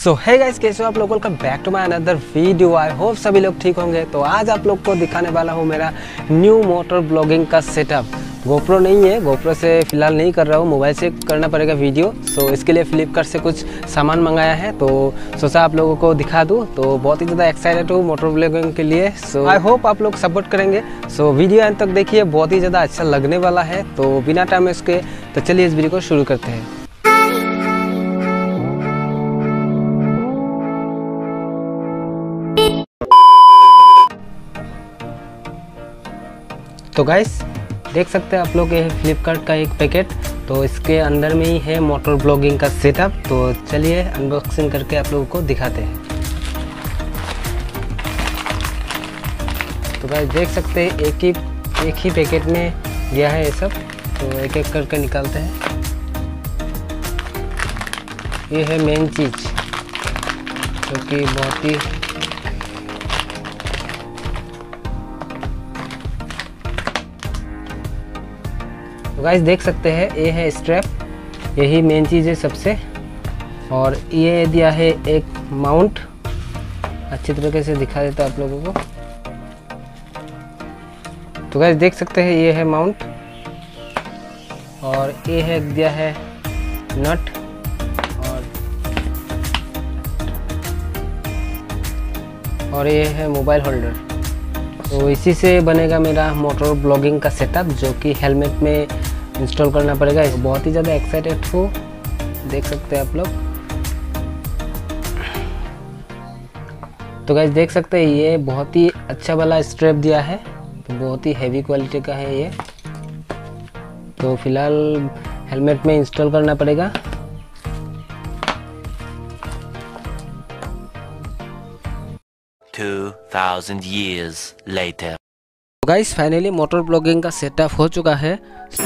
सो है गाइस, कैसे हो आप लोगों का back to my another video. I hope सभी लोग ठीक होंगे। तो आज आप लोग को दिखाने वाला हूँ मेरा न्यू मोटर ब्लॉगिंग का सेटअप। गोप्रो नहीं है, गोप्रो से फिलहाल नहीं कर रहा हूँ, मोबाइल से करना पड़ेगा वीडियो। सो इसके लिए फ्लिपकार्ट से कुछ सामान मंगाया है, तो सोचा आप लोगों को दिखा दूँ। तो बहुत ही ज़्यादा एक्साइटेड हूँ मोटर ब्लॉगिंग के लिए। सो आई होप आप लोग सपोर्ट करेंगे। सो वीडियो अंत तक देखिए, बहुत ही ज़्यादा अच्छा लगने वाला है। तो बिना टाइम इसके तो चलिए इस वीडियो को शुरू करते हैं। तो गाइस देख सकते हैं आप लोग, ये फ्लिपकार्ट का एक पैकेट। तो इसके अंदर में ही है मोटर ब्लॉगिंग का सेटअप। तो चलिए अनबॉक्सिंग करके आप लोगों को दिखाते हैं। तो गाइस देख सकते हैं एक ही पैकेट में दिया है ये सब। तो एक एक करके निकालते हैं। ये है मेन चीज़ जो कि बहुत ही तो गाइस देख सकते हैं, ये है स्ट्रैप, यही मेन चीज़ है सबसे। और ये दिया है एक माउंट, अच्छी तरीके से दिखा देता आप लोगों को। तो गाइस देख सकते हैं, ये है माउंट। और ये है दिया है नट। और ये है मोबाइल होल्डर। तो इसी से बनेगा मेरा मोटर ब्लॉगिंग का सेटअप, जो कि हेलमेट में इंस्टॉल करना पड़ेगा। बहुत ही ज़्यादा एक्साइटेड हूँ, देख सकते हैं आप लोग। तो गाइस देख सकते हैं, ये बहुत ही अच्छा वाला स्ट्रैप दिया है। तो बहुत ही हैवी क्वालिटी का है ये। तो फिलहाल हेलमेट में इंस्टॉल करना पड़ेगा। years later. Guys finally motor blogging का सेटअप हो चुका है।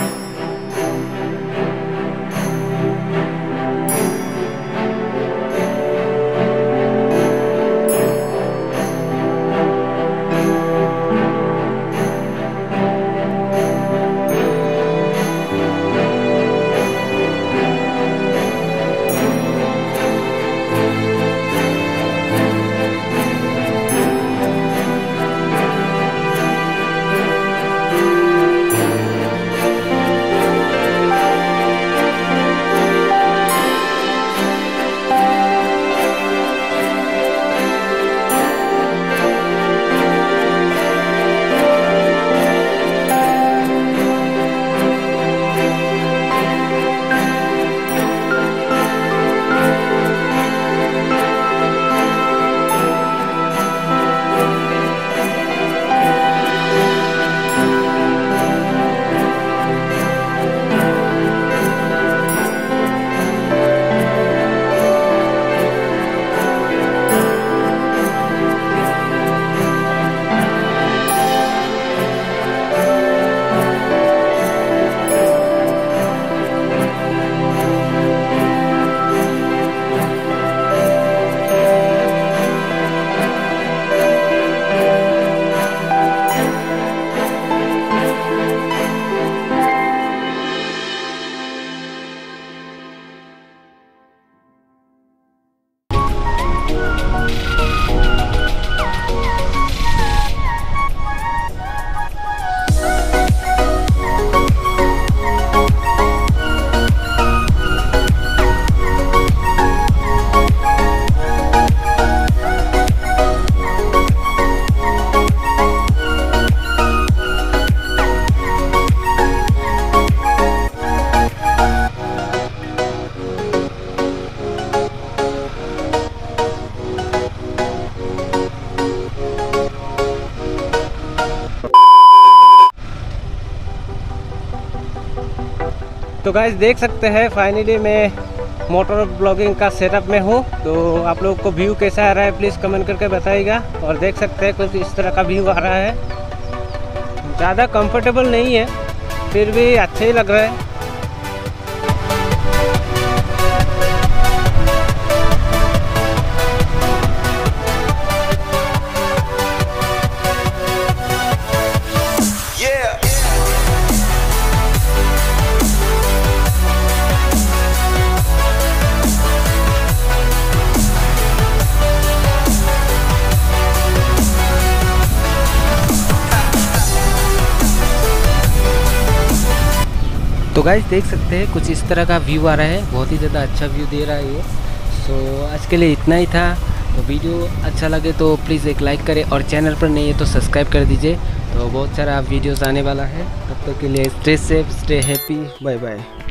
तो गाइस देख सकते हैं, फाइनली मैं मोटर ब्लॉगिंग का सेटअप में हूँ। तो आप लोगों को व्यू कैसा आ रहा है प्लीज़ कमेंट करके बताइएगा। और देख सकते हैं कुछ इस तरह का व्यू आ रहा है। ज़्यादा कंफर्टेबल नहीं है, फिर भी अच्छा ही लग रहा है। तो गाइस देख सकते हैं कुछ इस तरह का व्यू आ रहा है, बहुत ही ज़्यादा अच्छा व्यू दे रहा है ये। सो आज के लिए इतना ही था। तो वीडियो अच्छा लगे तो प्लीज़ एक लाइक करें और चैनल पर नहीं है तो सब्सक्राइब कर दीजिए। तो बहुत सारा वीडियोस आने वाला है, तब तक के लिए stay safe, stay happy, bye bye.